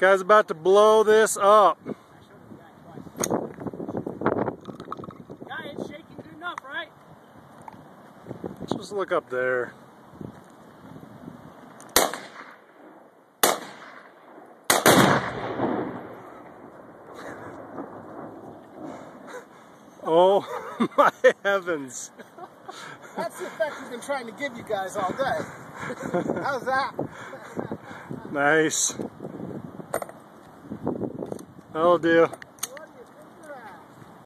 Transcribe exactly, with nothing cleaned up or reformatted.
Guy's about to blow this up. Guy ain't shaking good enough, right? Just look up there. Oh my heavens. That's the effect we've been trying to give you guys all day. How's that? Nice. That'll do.